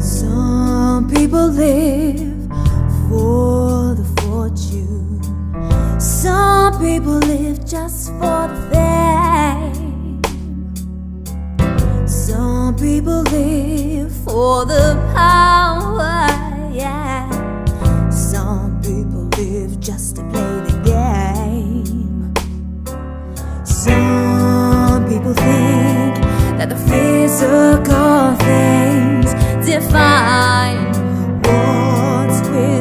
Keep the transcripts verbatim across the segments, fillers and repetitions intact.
Some people live for the fortune. Some people live just for the fame. Some people live for the power, yeah. Some people live just to play the game. Some people think that the physical things define what's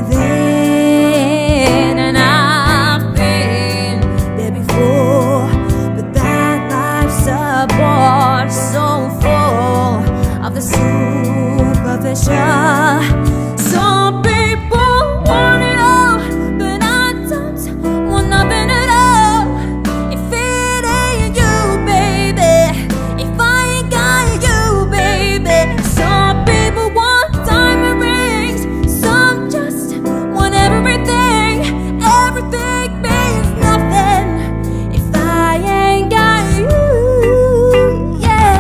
within. And I've been there before, but that life's a bore so full of the superficial. Some people want it all, but I don't want nothing at all. If it ain't you, baby, if I ain't got you, baby. Some people want diamond rings, some just want everything. Everything means nothing if I ain't got you, yeah.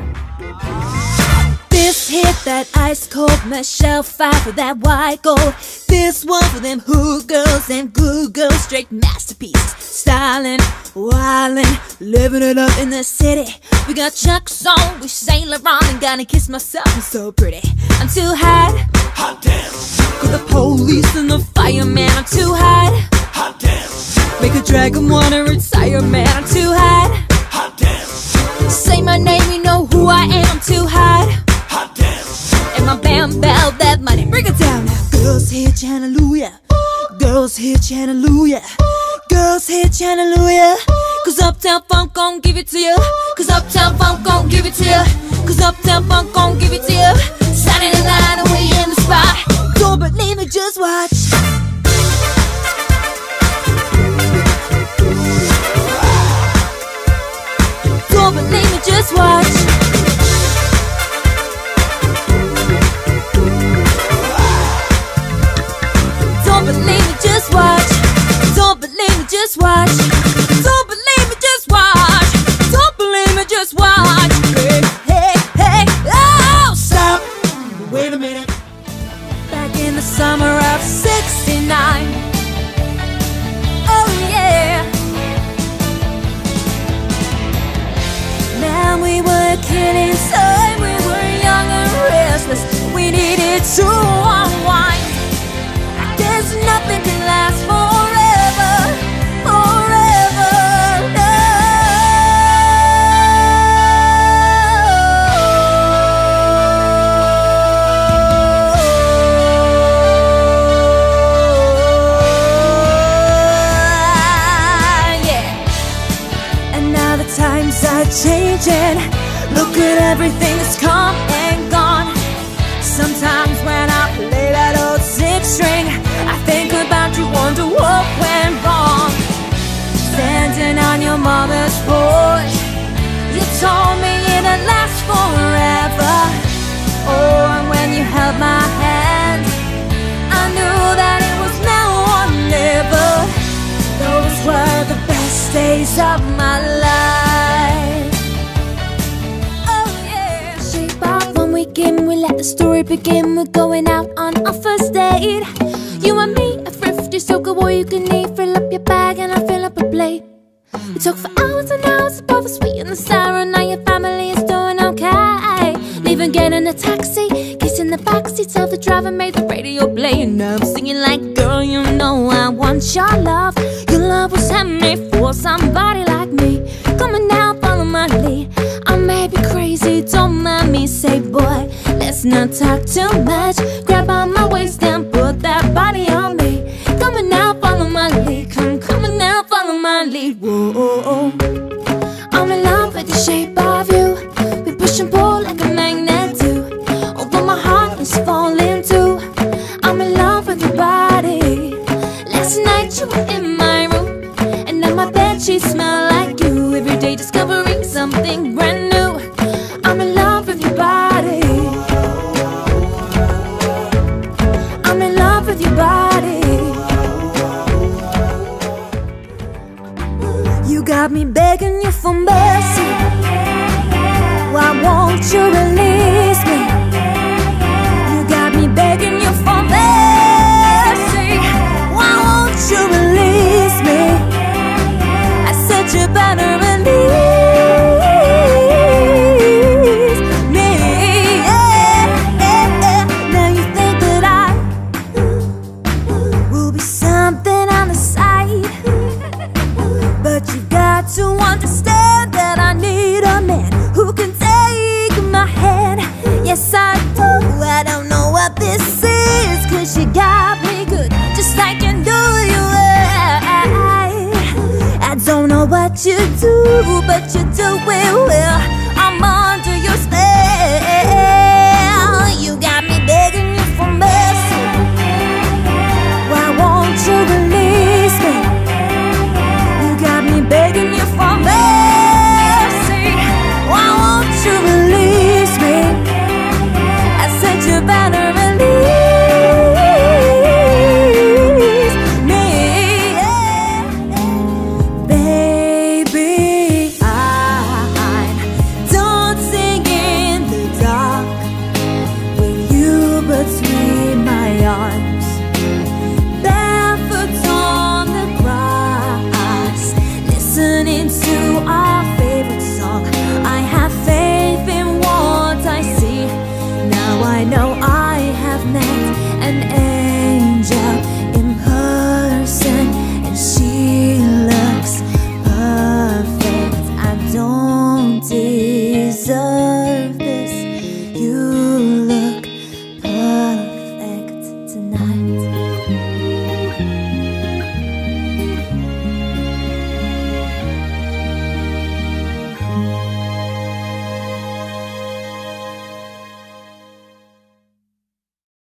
This hit that ice cold Michelle fight for that white gold. This one for them hood girls and good girls, straight masterpieces. Styling, wildin', living it up in the city. We got Chuck's on, we Saint Laurent, and gotta kiss myself, I'm so pretty. I'm too hot, Hot damn, call the police and the fireman. I'm too hot, hot damn, make a dragon wanna retire, man. I'm too hot, hot damn, say my name, you know who I am. I'm too hot, hot damn, and my band bell that money. Bring it down now. Girls hit hallelujah, girls hit hallelujah, girls hit hallelujah. Cause Uptown Funk gon' give it to you, cause Uptown Funk gon' give it to you, cause Uptown Funk gon' give it to you. Saturday night and we in the spot. Don't believe me, just watch. Don't believe me, just watch. Don't believe me, just watch. Don't believe me, just watch. Don't believe me, just watch. Don't believe me, just watch. Hey, hey, hey, oh, stop. wait a minute. Back in the summer of sixty-nine. Oh yeah. Man, we were kidding inside. We were young and restless. We needed to unwind. There's nothing can last forever, forever, no. Yeah. And now the times are changing. Look at everything that's come and gone. Sometimes when I play that old six string, I think about you, wonder what went wrong. Standing on your mother's porch, you told me it'd last forever. Oh, and when you held my hand, I knew that it was now or never. Those were the best days of my life. Oh yeah. Shape up when we begin, we let the story begin. We're going out on our first date. You and me, a thrifty soaker, boy you can eat. Fill up your bag and I'll fill up a plate. We talk for hours and hours, both the sweet and the sour. Now your family is doing okay. Leaving, getting a taxi, kissing the backseats of the driver, made the radio play. And now I'm singing like, girl, you know I want your love. Your love was handmade for somebody like me. Come on now, follow my lead. I may be crazy, don't mind me. Say, boy, let's not talk too much. Grab on my waist and put that body on me. Come on now, follow my lead. Come, come on now, follow my lead. Whoa, I'm in love with the shape of you. We push and pull like a magnet do. Although my heart is falling too, I'm in love with your body. Last night you were in my room, and now my bedsheets smell like you. Every day discovering something brand new. I'm in love with your body. do, but you do it well. I'm on